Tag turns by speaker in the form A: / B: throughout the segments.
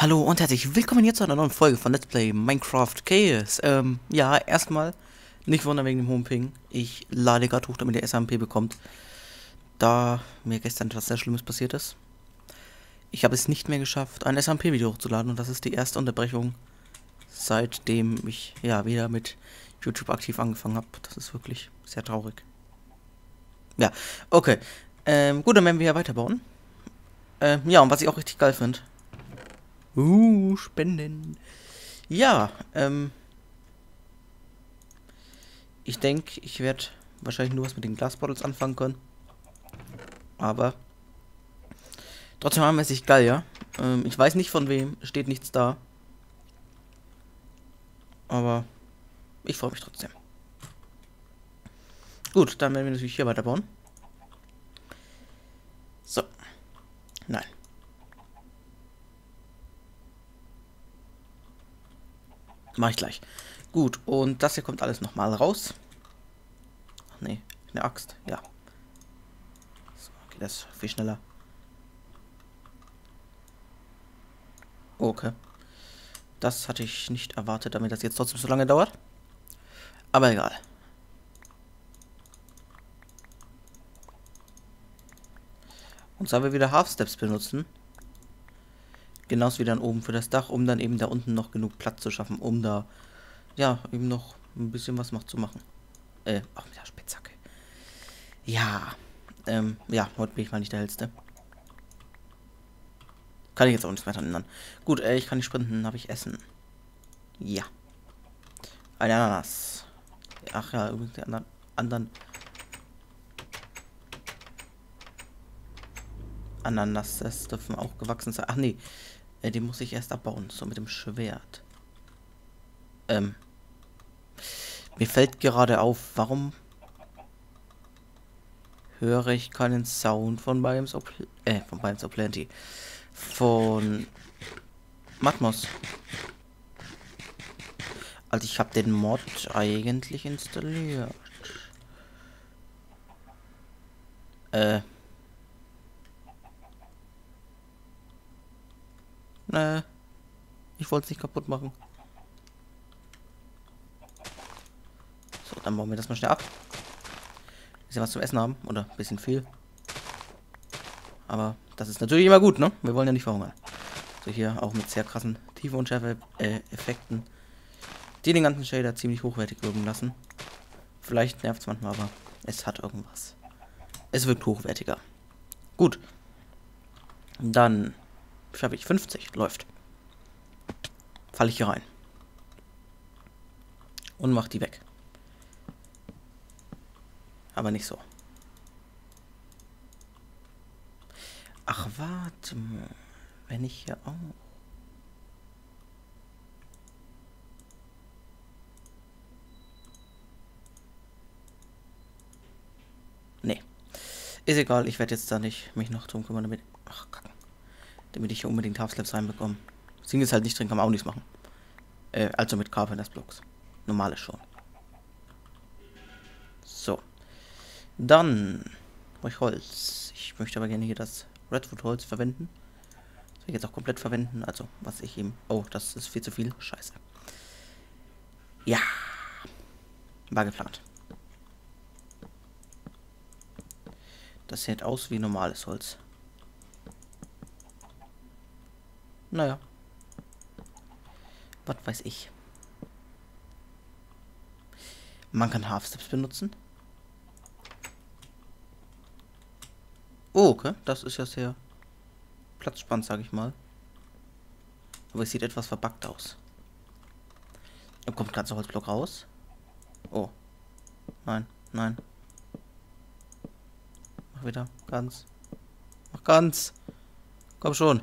A: Hallo und herzlich willkommen hier zu einer neuen Folge von Let's Play Minecraft Chaos. Ja, erstmal nicht wundern wegen dem hohen Ping. Ich lade gerade hoch, damit der SMP bekommt, da mir gestern etwas sehr Schlimmes passiert ist. Ich habe es nicht mehr geschafft, ein SMP-Video hochzuladen und das ist die erste Unterbrechung, seitdem ich ja wieder mit YouTube aktiv angefangen habe. Das ist wirklich sehr traurig. Ja, okay. Gut, dann werden wir ja weiterbauen. Ja, und was ich auch richtig geil finde. Spenden. Ja, ich denke, ich werde wahrscheinlich nur was mit den Glasbottles anfangen können. Aber trotzdem haben wir es sich geil, ja. Ich weiß nicht von wem, steht nichts da. Aber ich freue mich trotzdem. Gut, dann werden wir natürlich hier weiterbauen. So. Nein. Mach ich gleich. Gut, und das hier kommt alles nochmal raus. Ach nee, eine Axt, ja. So, geht das viel schneller. Okay. Das hatte ich nicht erwartet, damit das jetzt trotzdem so lange dauert. Aber egal. Und zwar wir wieder Half Steps benutzen. Genauso wie dann oben für das Dach, um dann eben da unten noch genug Platz zu schaffen, um da, ja, eben noch ein bisschen was zu machen. Auch mit der Spitzhacke. Ja, ja, heute bin ich mal nicht der Hellste. Kann ich jetzt auch nichts mehr dran ändern. Gut, ich kann nicht sprinten, habe ich Essen. Ja. Ein Ananas. Ach ja, übrigens die anderen Ananas, das dürfen auch gewachsen sein. Ach nee, die muss ich erst abbauen, so mit dem Schwert. Mir fällt gerade auf, warum höre ich keinen Sound von Biomes of Plenty. Von Matmos. Also ich habe den Mod eigentlich installiert. Ne, ich wollte es nicht kaputt machen. So, dann bauen wir das mal schnell ab. Bisschen was zum Essen haben. Oder ein bisschen viel. Aber das ist natürlich immer gut, ne? Wir wollen ja nicht verhungern. So, hier auch mit sehr krassen Tiefe-Unschärfe-Effekten, die den ganzen Shader ziemlich hochwertig wirken lassen. Vielleicht nervt es manchmal, aber es hat irgendwas. Es wirkt hochwertiger. Gut. Dann schaffe ich 50. Läuft. Falle ich hier rein. Und mach die weg. Aber nicht so. Ach, warte mal. Wenn ich hier auch... Nee. Ist egal, ich werde jetzt da nicht mich noch drum kümmern, damit... Ach, kacken. Damit ich hier unbedingt Half-Slaps reinbekomme. Singles halt nicht drin, kann man auch nichts machen. Also mit Carpenters Blocks. Normales schon. So. Dann... brauche ich Holz. Ich möchte aber gerne hier das Redwood-Holz verwenden. Das will ich jetzt auch komplett verwenden. Also, was ich eben... Oh, das ist viel zu viel. Scheiße. Ja. War geplant. Das sieht aus wie normales Holz. Naja. Was weiß ich. Man kann Half-Steps benutzen. Oh, okay. Das ist ja sehr platzsparend, sage ich mal. Aber es sieht etwas verbuggt aus. Da kommt gerade so Holzblock raus. Oh. Nein, nein. Mach wieder. Ganz. Mach ganz. Komm schon.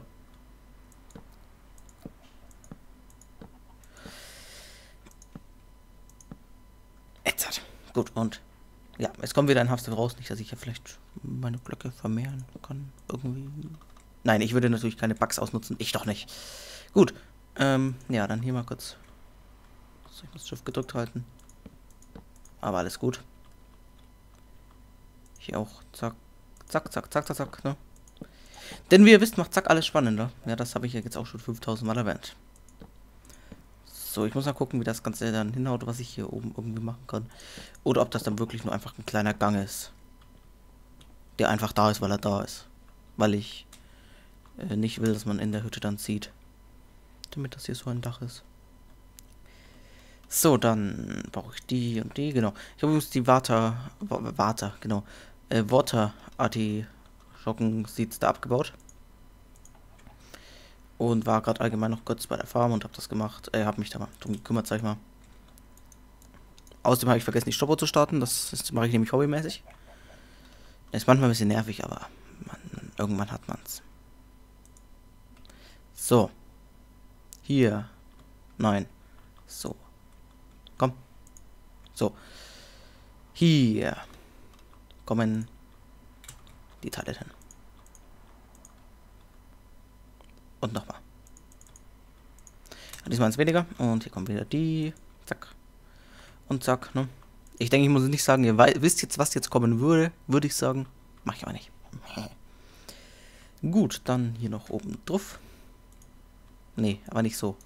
A: Jetzt. Gut, und ja, es kommt wieder ein Half-Step raus. Nicht, dass ich ja vielleicht meine Blöcke vermehren kann. Irgendwie. Nein, ich würde natürlich keine Bugs ausnutzen. Ich doch nicht. Gut. Ja, dann hier mal kurz. So, ich muss Shift gedrückt halten. Aber alles gut. Hier auch. Zack. Zack, zack, zack, zack, zack, ne? Denn wie ihr wisst, macht Zack alles spannender. Ja, das habe ich ja jetzt auch schon 5000 Mal erwähnt. So, ich muss mal gucken, wie das Ganze dann hinhaut, was ich hier oben irgendwie machen kann. Oder ob das dann wirklich nur einfach ein kleiner Gang ist. Der einfach da ist, weil er da ist. Weil ich nicht will, dass man in der Hütte dann sieht. Damit das hier so ein Dach ist. So, dann brauche ich die und die, genau. Ich habe übrigens die genau. Water Artischocken Seeds da abgebaut. Und war gerade allgemein noch kurz bei der Farm und habe das gemacht. Habe mich da mal drum gekümmert, sag ich mal. Außerdem habe ich vergessen, die Stoppuhr zu starten. Das mache ich nämlich hobbymäßig. Ist manchmal ein bisschen nervig, aber irgendwann hat man's. So. Hier. Nein. So. Komm. So. Hier. Kommen die Teile hin. Und nochmal. Diesmal ist weniger. Und hier kommen wieder die. Zack. Und zack, ne? Ich denke, ich muss nicht sagen, ihr wisst jetzt, was jetzt kommen würde. Würde ich sagen. Mach ich aber nicht. Gut, dann hier noch oben drauf. Nee, aber nicht so.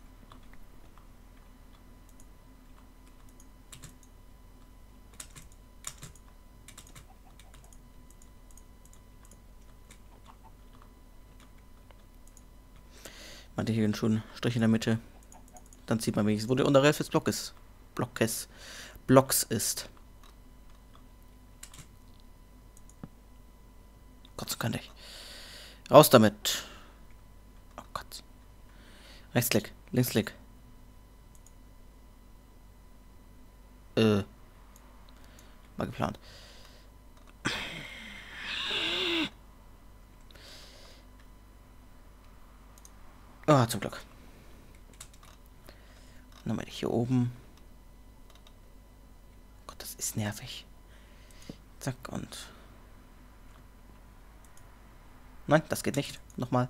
A: Meinte hier einen schönen Strich in der Mitte. Dann sieht man wenigstens, wo der Unterrelf des Blocks ist. Gott, so kann ich. Raus damit. Oh Gott. Rechtsklick, Linksklick. Mal geplant. Ah, zum Glück. Dann mal hier oben. Gott, das ist nervig. Zack und... Nein, das geht nicht. Nochmal.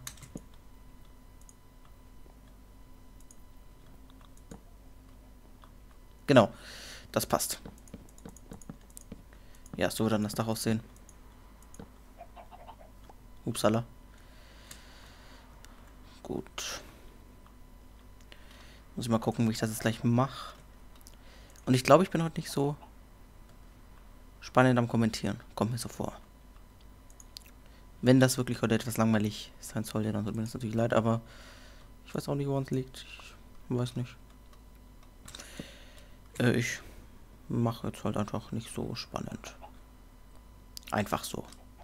A: Genau. Das passt. Ja, so dann das Dach aussehen. Upsala. Gut. Muss ich mal gucken, wie ich das jetzt gleich mache. Und ich glaube, ich bin heute nicht so spannend am Kommentieren. Kommt mir so vor. Wenn das wirklich heute etwas langweilig sein sollte, dann tut mir das natürlich leid, aber ich weiß auch nicht, woran es liegt. Ich weiß nicht. Ich mache jetzt halt einfach nicht so spannend. Einfach so.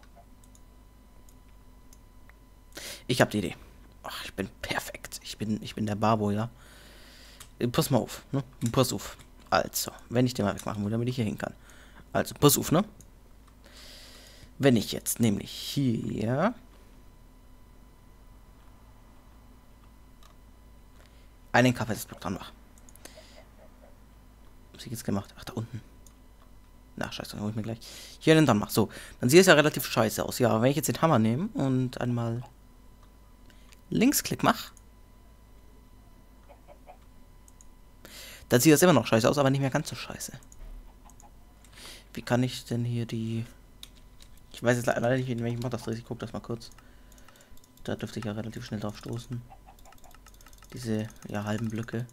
A: Ich habe die Idee. Ach, ich bin perfekt. Ich bin der Babo, ja. Pass mal auf, ne? Pass auf. Also, wenn ich den mal wegmachen will, damit ich hier hin kann. Also, pass auf, ne? Wenn ich jetzt nämlich hier einen Kapazitetsblock dran mache. Was ich jetzt gemacht? Ach, da unten. Na, scheiße, dann hol ich mir gleich hier den dran mache. So, dann sieht es ja relativ scheiße aus. Ja, aber wenn ich jetzt den Hammer nehme und einmal Linksklick mache, dann sieht das immer noch scheiße aus, aber nicht mehr ganz so scheiße. Wie kann ich denn hier die... Ich weiß jetzt leider nicht, in welchem Mod das dreht. Ich gucke das mal kurz. Da dürfte ich ja relativ schnell drauf stoßen. Diese, ja, halben Blöcke.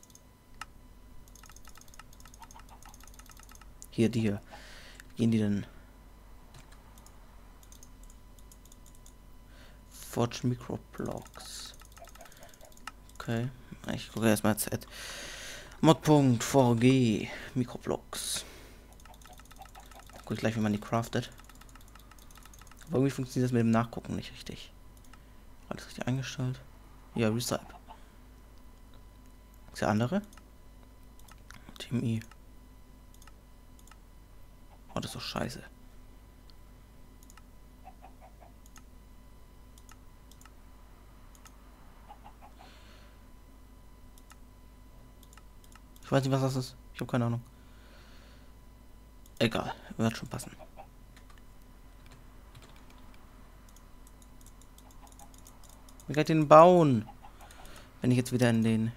A: Hier, die hier. Wie gehen die denn? Forge Microblocks. Okay. Ich gucke erstmal Z. Mod.4G Microblocks. Guck ich gleich, wie man die craftet. Aber irgendwie funktioniert das mit dem Nachgucken nicht richtig. Alles richtig eingestellt. Ja, Recycle. Ist der andere? Team I. Oh, das ist doch scheiße. Ich weiß nicht, was das ist. Ich habe keine Ahnung. Egal, wird schon passen. Wie kann ich den bauen? Wenn ich jetzt wieder in den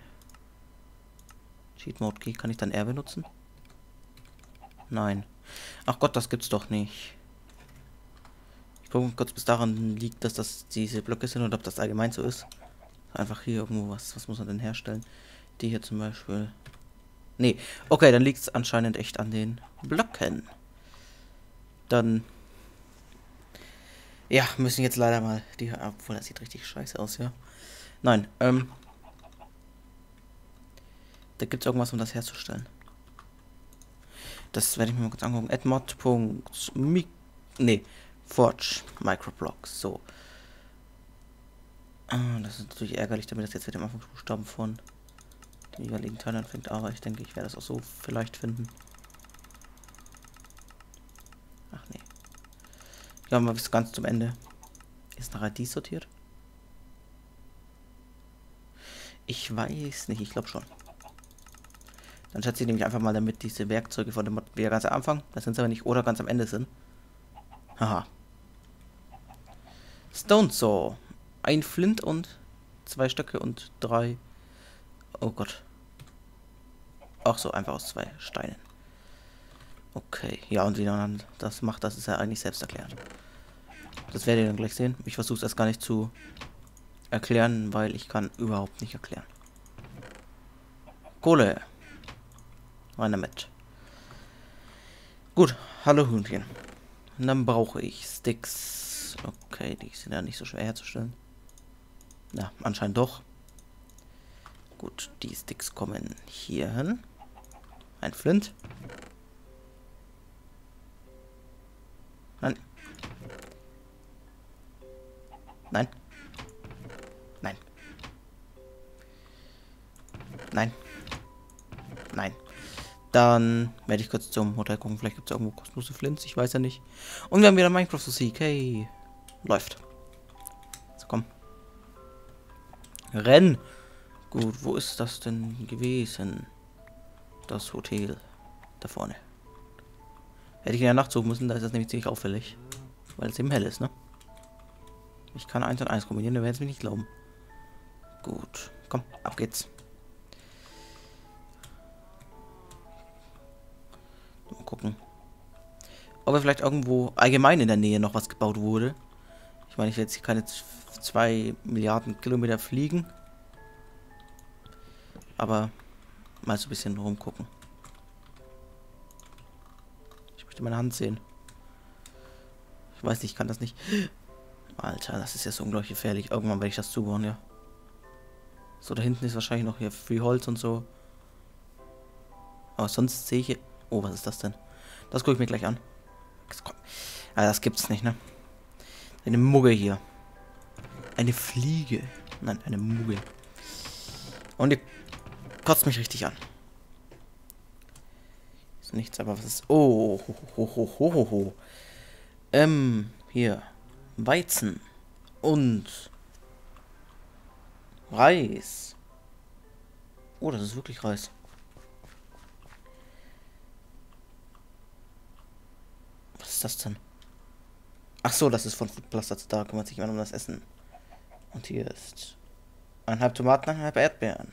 A: Cheat Mode gehe, kann ich dann R benutzen? Nein. Ach Gott, das gibt's doch nicht. Ich gucke kurz, bis daran liegt, dass das diese Blöcke sind oder ob das allgemein so ist. Einfach hier irgendwo was muss man denn herstellen? Die hier zum Beispiel. Nee, okay, dann liegt es anscheinend echt an den Blöcken. Dann. Ja, müssen jetzt leider mal die. Obwohl, das sieht richtig scheiße aus, ja. Nein, da gibt es irgendwas, um das herzustellen. Das werde ich mir mal kurz angucken. Nee, Forge Microblocks. So. Das ist natürlich ärgerlich, damit das jetzt mit dem Anfangsbuchstaben von den jeweiligen Teilen anfängt. Aber ich denke, ich werde das auch so vielleicht finden. Ach nee. Ja, mal bis ganz zum Ende. Ist nach ID sortiert? Ich weiß nicht, ich glaube schon. Dann schätze ich nämlich einfach mal, damit diese Werkzeuge von dem Mod wieder ganz am Anfang, das sind sie aber nicht, oder ganz am Ende sind. Haha. Stone Saw. Ein Flint und 2 Stöcke und 3. Oh Gott. Ach so, einfach aus 2 Steinen. Okay, ja, und wie man das macht, das ist ja eigentlich selbst erklärt. Das werdet ihr dann gleich sehen. Ich versuche es erst gar nicht zu erklären, weil ich kann überhaupt nicht erklären. Kohle. Rein damit. Gut, hallo Hühnchen. Und dann brauche ich Sticks. Okay, die sind ja nicht so schwer herzustellen. Ja, anscheinend doch. Gut, die Sticks kommen hier hin. Ein Flint. Nein. Nein. Nein. Nein. Nein. Dann werde ich kurz zum Hotel gucken. Vielleicht gibt es irgendwo kostenlose Flints. Ich weiß ja nicht. Und wir haben wieder Minecraft Musik. Hey. Läuft. So, komm. Renn. Gut, wo ist das denn gewesen? Das Hotel. Da vorne. Hätte ich in der Nacht suchen müssen. Da ist das nämlich ziemlich auffällig. Weil es eben hell ist, ne? Ich kann 1 und 1 kombinieren. Da werden Sie mich nicht glauben. Gut. Komm, ab geht's. Mal gucken. Ob er vielleicht irgendwo allgemein in der Nähe noch was gebaut wurde. Ich meine, ich werde jetzt hier keine 2 Milliarden Kilometer fliegen. Aber mal so ein bisschen rumgucken. Ich möchte meine Hand sehen. Ich weiß nicht, ich kann das nicht. Alter, das ist ja so unglaublich gefährlich. Irgendwann werde ich das zubauen, ja. So, da hinten ist wahrscheinlich noch hier viel Holz und so. Aber sonst sehe ich hier... Oh, was ist das denn? Das gucke ich mir gleich an. Das gibt's nicht, ne? Eine Mugge hier. Eine Fliege. Nein, eine Mugge. Und ihr kotzt mich richtig an. Ist nichts, aber was ist... Oh, ho. Hier. Weizen. Und... Reis. Oh, das ist wirklich Reis. Was ist das denn? Ach so, das ist von Food Plus. Da kümmert sich jemand um das Essen. Und hier ist 1,5 Tomaten, 1,5 Erdbeeren.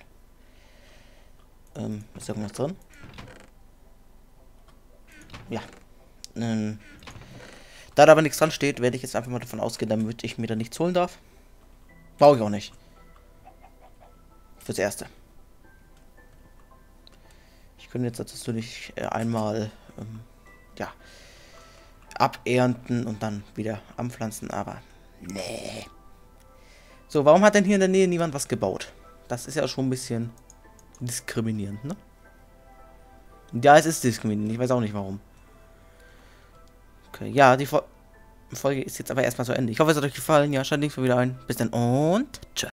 A: Ist irgendwas drin? Ja. Da aber nichts dran steht, werde ich jetzt einfach mal davon ausgehen, damit ich mir da nichts holen darf. Brauche ich auch nicht. Fürs Erste. Ich könnte jetzt natürlich einmal ja, abernten und dann wieder anpflanzen, aber nee. So, warum hat denn hier in der Nähe niemand was gebaut? Das ist ja schon ein bisschen diskriminierend, ne? Ja, es ist diskriminierend. Ich weiß auch nicht warum. Okay, ja, die Folge ist jetzt aber erstmal zu Ende. Ich hoffe, es hat euch gefallen. Ja, schaltet nicht wieder ein. Bis dann und tschüss.